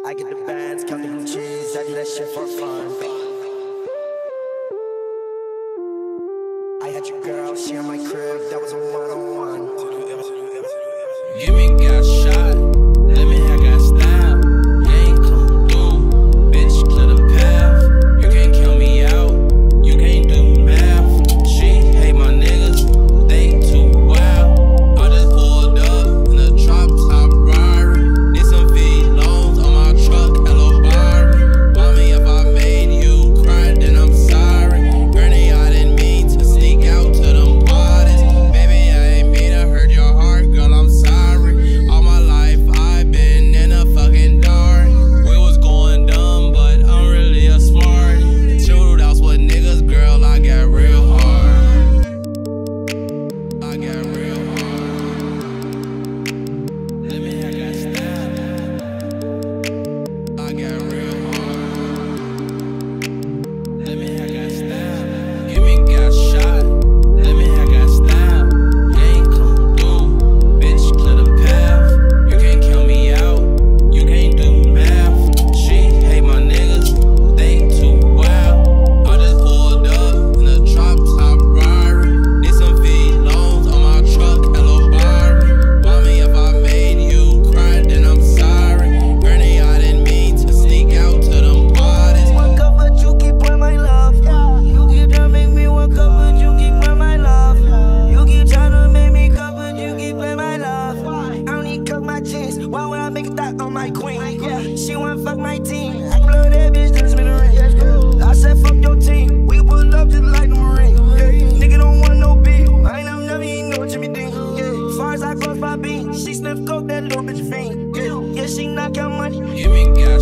I get the bands, count the blue cheese, I do that shit for fun. I had your girl, she in my crib, that was a one-on-one. Give me got shot, let me have got style. You ain't come through, bitch, clear the path. You can't count me out, you can't do math. She hate my niggas, they too wild. I just pulled up in a drop top Rari. Need some V-loans on my truck, LeR Chef9thegod. Buy me if I made you cry, then I'm sorry. Granny, I didn't mean to sneak out to them parties. Baby, I ain't mean to hurt your heart, girl, I'm sorry. All my life I've been in a fucking dark. We was going dumb, but I'm really a smart. Shootouts with niggas, girl, I got real hard. I got real hard. Let me have that style. I got real hard. Let me have that style. Give me got shot. Let me have that style. You ain't come through, bitch, clear the path. You can't count me out, you can't do math. She hate my niggas, they too wild. I just pulled up in a drop top Rari. Need some V-loans on my truck, LeR Chef9thegod. Buy me if I made you cry, then I'm sorry. Granny, I didn't mean to sneak out to them parties. One cup, but you keep playing my love. You keep trying to make me one cup, but you keep playing my love. You keep trying to make me cup, but you keep playing my love. I don't need to cut my jeans. Why would I make a thought on my queen? Yeah, she wanna fuck my team. I can blow that bitch, then spin the ring. I said fuck your team. We can pull up just like the Marine. Nigga don't want no beef. I ain't never even know what you be thinking. As far as I close my beat, she sniff coke, that little bitch fiend. Yeah, she knock out money. Give me got